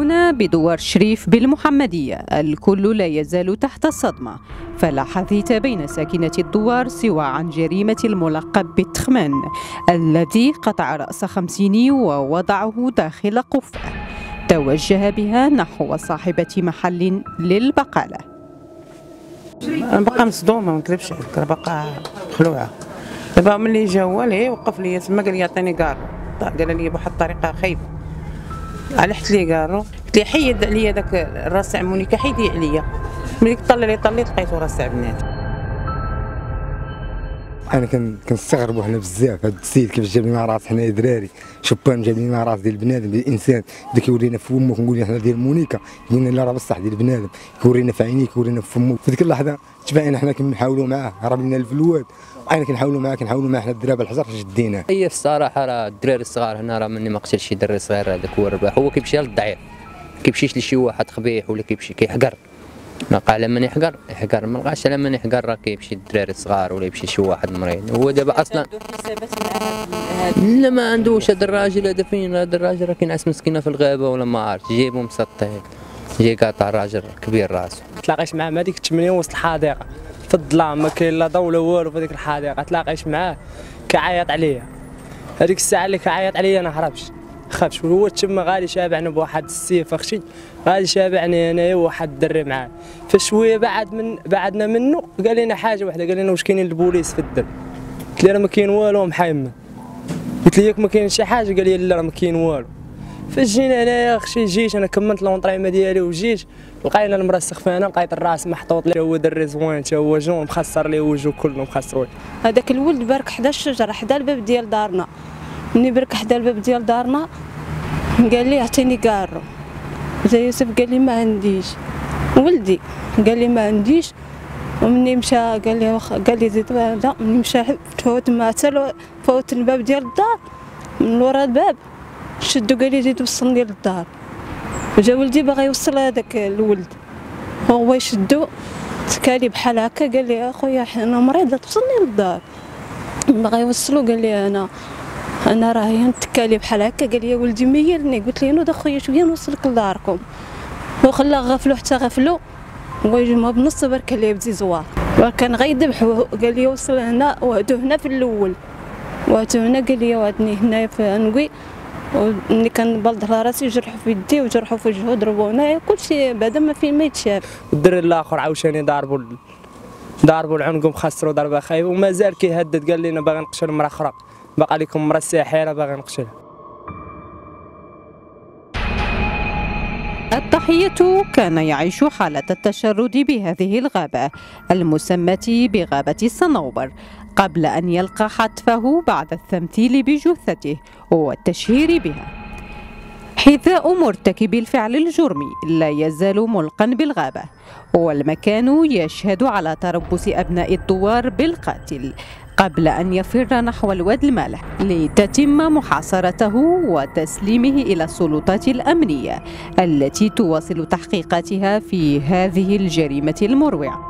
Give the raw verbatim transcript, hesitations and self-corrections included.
هنا بدوار شريف بالمحمدية الكل لا يزال تحت الصدمة، فلا حديث بين ساكنة الدوار سوى عن جريمة الملقب بالتخمان الذي قطع رأس خمسيني ووضعه داخل قفة توجه بها نحو صاحبة محل للبقالة. أنا بقى مصدومة، ما نكذبش عليك، أنا بقى خلوعة. دابا ملي جا هو ليه وقف لي تما قال لي عطيني كارو، قال لي بواحد الطريقة خايبة. علحت لي كارو، قلت لي حيد عليا داك الراس تاع مونيكا، حيدي عليا. ملي طلع لي طليت لقيتو راس تاع بنات. انا كنستغربوا حنا بزاف هاد السيد كيفاش جاب لنا راس حنا دراري، شبان جاب لنا راس ديال البنادم ديال الانسان، بدا كيورينا في فمو، كنقول احنا ديال مونيكا، قلنا لا راه بصح ديال البنادم، كيورينا في عينيه كيورينا في فمو. في ديك اللحظه تبعنا حنا كنحاولوا معاه، هرب لنا الفلوات، انا كنحاولوا معاه كنحاولوا معاه حنا الدراري الحجر شديناه. هي في الصراحه راه الدراري الصغار هنا راه مني ما قتلش شي دري صغير، هذاك هو الرباح، هو كيمشي للضعيف، كيمشيش لشي واحد خبيح ولا كيمشي كيحقر. نلقى على من يحقر يحقر، ما نلقاش على من يحقر راه كيمشي للدراري الصغار ولا يمشي شي واحد مريض. هو دابا اصلا لا ما عندوش هذا الراجل، هذا فين هذا الراجل راه كينعس مسكينه في الغابه ولا ما عرفتش، جايبو مسطين جاي قاطع راجل كبير راسو. تلاقيش معاه مع ديك الثمانية وسط الحديقه في الظلام، ما كاين لا ضو ولا والو في ديك الحديقه، تلاقيش معاه كيعيط عليا. هذيك الساعه اللي كيعيط عليا انا هربش خافش، وهو تما غادي شابعني بواحد السيف اختي، غادي شابعني انايا وواحد الدري معاه. فشويه بعد من بعدنا منه قال لنا حاجه واحده، قال لنا واش كاينين البوليس في الدم؟ قلت له راه ما كاين والو محيمن. قلت له ياك ما كاين شي حاجه؟ قال لي لا راه ما كاين والو. فجينا انايا اختي، جيت انا كملت لونطريمه ديالي وجيت لقينا المرسخ فينا، لقيت الراس محطوط لي، هو دري زوين تا هو جون مخسر ليه وجهه كله مخسر. هذاك الولد بارك حدا الشجره حدا الباب ديال دارنا، ملي برك حدا الباب ديال دارنا قال لي عطيني كارو. زي يوسف قال لي ما عنديش، ولدي قال لي ما عنديش. ومني مشى قال لي وخ... قال لي زيد هذا، مني مشى فوت ما حتى فوت الباب ديال الدار من ورا الباب شدو قال لي زيد وصلني للدار. جا ولدي باغي يوصل هذاك الولد، هو يشدو تكالي بحال هكا، قال لي اخويا انا مريضه توصلني للدار. باغي يوصلو قال لي انا انا راهي نتكالي بحال هكا، قال لي يا ولدي ميلني. قلت له نوض اخويا شويه نوصلك لداركم، وخلاه غفلو حتى غفلو ويجمعوا بنص برك اللي بدي زوار، وكان غيذبحوا. قال لي وصل هنا وهدو هنا في الاول، وهدو هنا قال لي وعدني هنايا في انقوي، وملي كنبلد على راسي جرحوا في يدي وجرحوا في وجهه ضربوا هنايا كلشي بعدا ما فين ما يتشاف. الدري الاخر عاوتاني ضاربوا ضاربوا العنق ومخسروا ضربه خايبه، ومازال كيهدد قال لنا باغي نقتل مرا اخرى، بقى لكم مرا الساحره باغي نقتلها. الضحية كان يعيش حالة التشرد بهذه الغابة المسماة بغابة الصنوبر قبل أن يلقى حتفه بعد التمثيل بجثته والتشهير بها. حذاء مرتكب الفعل الجرمي لا يزال ملقا بالغابة، والمكان يشهد على تربص أبناء الدوار بالقاتل قبل أن يفر نحو الواد المالح لتتم محاصرته وتسليمه إلى السلطات الأمنية التي تواصل تحقيقاتها في هذه الجريمة المروعة.